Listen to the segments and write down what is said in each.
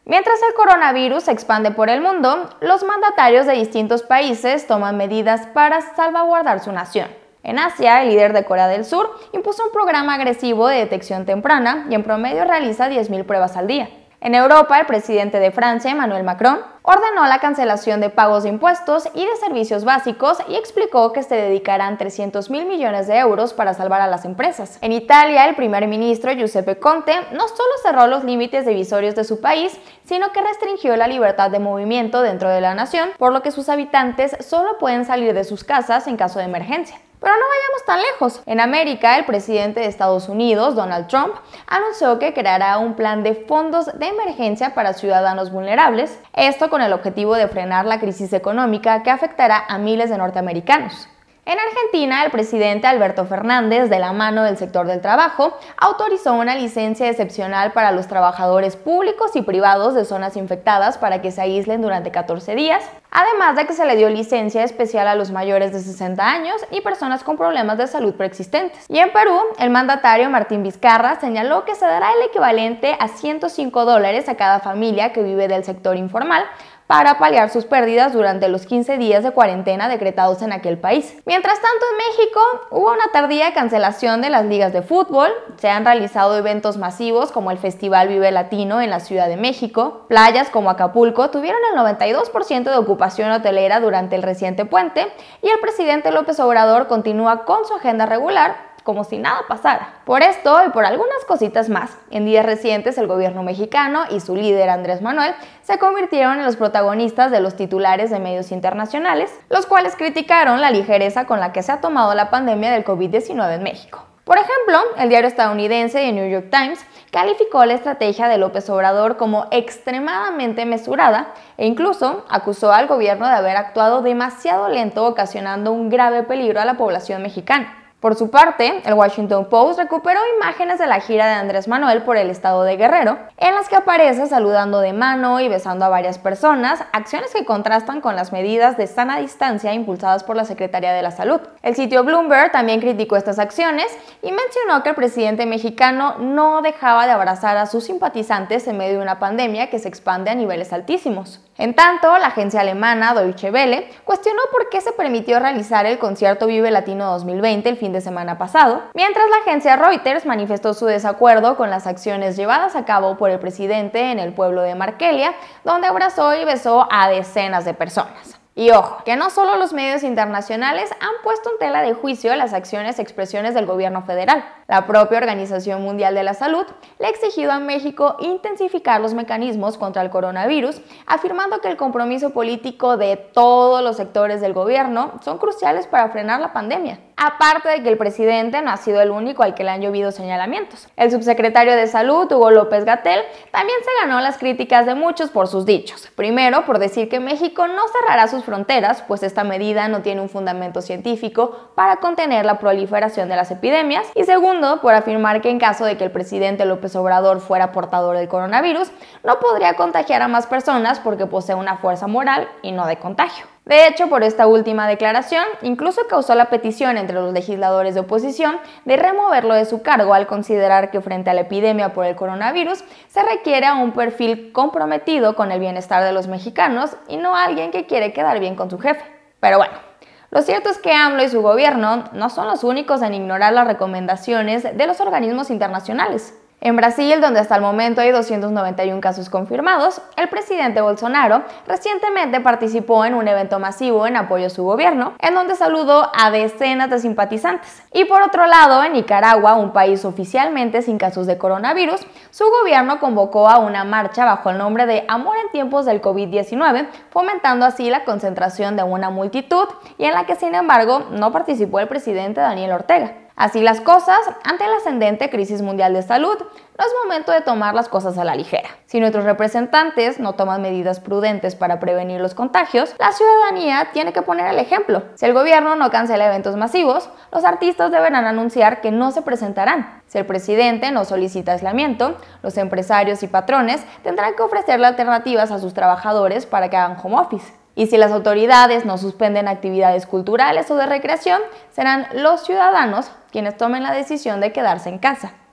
Mientras el coronavirus se expande por el mundo, los mandatarios de distintos países toman medidas para salvaguardar su nación. En Asia, el líder de Corea del Sur impuso un programa agresivo de detección temprana y en promedio realiza 10.000 pruebas al día. En Europa, el presidente de Francia, Emmanuel Macron, ordenó la cancelación de pagos de impuestos y de servicios básicos y explicó que se dedicarán 300.000 millones de euros para salvar a las empresas. En Italia, el primer ministro Giuseppe Conte no solo cerró los límites divisorios de su país, sino que restringió la libertad de movimiento dentro de la nación, por lo que sus habitantes solo pueden salir de sus casas en caso de emergencia. Pero no vayamos tan lejos. En América, el presidente de Estados Unidos, Donald Trump, anunció que creará un plan de fondos de emergencia para ciudadanos vulnerables, esto con el objetivo de frenar la crisis económica que afectará a miles de norteamericanos. En Argentina, el presidente Alberto Fernández, de la mano del sector del trabajo, autorizó una licencia excepcional para los trabajadores públicos y privados de zonas infectadas para que se aíslen durante 14 días, además de que se le dio licencia especial a los mayores de 60 años y personas con problemas de salud preexistentes. Y en Perú, el mandatario Martín Vizcarra señaló que se dará el equivalente a $105 a cada familia que vive del sector informal, para paliar sus pérdidas durante los 15 días de cuarentena decretados en aquel país. Mientras tanto, en México hubo una tardía cancelación de las ligas de fútbol, se han realizado eventos masivos como el Festival Vive Latino en la Ciudad de México, playas como Acapulco tuvieron el 92% de ocupación hotelera durante el reciente puente y el presidente López Obrador continúa con su agenda regular como si nada pasara. Por esto y por algunas cositas más, en días recientes el gobierno mexicano y su líder Andrés Manuel se convirtieron en los protagonistas de los titulares de medios internacionales, los cuales criticaron la ligereza con la que se ha tomado la pandemia del COVID-19 en México. Por ejemplo, el diario estadounidense The New York Times calificó la estrategia de López Obrador como extremadamente mesurada e incluso acusó al gobierno de haber actuado demasiado lento, ocasionando un grave peligro a la población mexicana. Por su parte, el Washington Post recuperó imágenes de la gira de Andrés Manuel por el estado de Guerrero, en las que aparece saludando de mano y besando a varias personas, acciones que contrastan con las medidas de sana distancia impulsadas por la Secretaría de la Salud. El sitio Bloomberg también criticó estas acciones y mencionó que el presidente mexicano no dejaba de abrazar a sus simpatizantes en medio de una pandemia que se expande a niveles altísimos. En tanto, la agencia alemana Deutsche Welle cuestionó por qué se permitió realizar el concierto Vive Latino 2020 el fin de semana pasado, mientras la agencia Reuters manifestó su desacuerdo con las acciones llevadas a cabo por el presidente en el pueblo de Markelia, donde abrazó y besó a decenas de personas. Y ojo, que no solo los medios internacionales han puesto en tela de juicio las acciones y expresiones del gobierno federal. La propia Organización Mundial de la Salud le ha exigido a México intensificar los mecanismos contra el coronavirus, afirmando que el compromiso político de todos los sectores del gobierno son cruciales para frenar la pandemia. Aparte de que el presidente no ha sido el único al que le han llovido señalamientos. El subsecretario de Salud, Hugo López-Gatell, también se ganó las críticas de muchos por sus dichos. Primero, por decir que México no cerrará sus fronteras, pues esta medida no tiene un fundamento científico para contener la proliferación de las epidemias. Y segundo, por afirmar que en caso de que el presidente López Obrador fuera portador del coronavirus, no podría contagiar a más personas porque posee una fuerza moral y no de contagio. De hecho, por esta última declaración, incluso causó la petición entre los legisladores de oposición de removerlo de su cargo al considerar que frente a la epidemia por el coronavirus se requiere a un perfil comprometido con el bienestar de los mexicanos y no a alguien que quiere quedar bien con su jefe. Pero bueno, lo cierto es que AMLO y su gobierno no son los únicos en ignorar las recomendaciones de los organismos internacionales. En Brasil, donde hasta el momento hay 291 casos confirmados, el presidente Bolsonaro recientemente participó en un evento masivo en apoyo a su gobierno, en donde saludó a decenas de simpatizantes. Y por otro lado, en Nicaragua, un país oficialmente sin casos de coronavirus, su gobierno convocó a una marcha bajo el nombre de Amor en tiempos del COVID-19, fomentando así la concentración de una multitud y en la que, sin embargo, no participó el presidente Daniel Ortega. Así las cosas, ante la ascendente crisis mundial de salud, no es momento de tomar las cosas a la ligera. Si nuestros representantes no toman medidas prudentes para prevenir los contagios, la ciudadanía tiene que poner el ejemplo. Si el gobierno no cancela eventos masivos, los artistas deberán anunciar que no se presentarán. Si el presidente no solicita aislamiento, los empresarios y patrones tendrán que ofrecerle alternativas a sus trabajadores para que hagan home office. Y si las autoridades no suspenden actividades culturales o de recreación, serán los ciudadanos quienes tomen la decisión de quedarse en casa.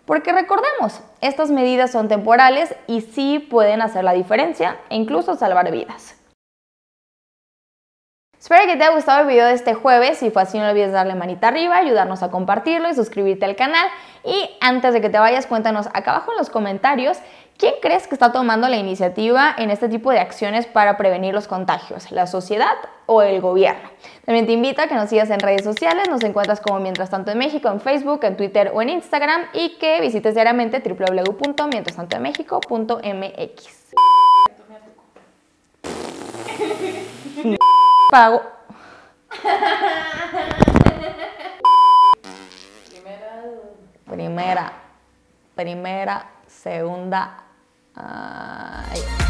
Porque recordemos, estas medidas son temporales y sí pueden hacer la diferencia e incluso salvar vidas. Espero que te haya gustado el video de este jueves. Si fue así, no olvides darle manita arriba, ayudarnos a compartirlo y suscribirte al canal. Y antes de que te vayas, cuéntanos acá abajo en los comentarios quién crees que está tomando la iniciativa en este tipo de acciones para prevenir los contagios, ¿la sociedad o el gobierno? También te invito a que nos sigas en redes sociales. Nos encuentras como Mientras Tanto en México en Facebook, en Twitter o en Instagram, y que visites diariamente www.mientrastantoenmexico.mx. Pago. Primera, segunda. Ay.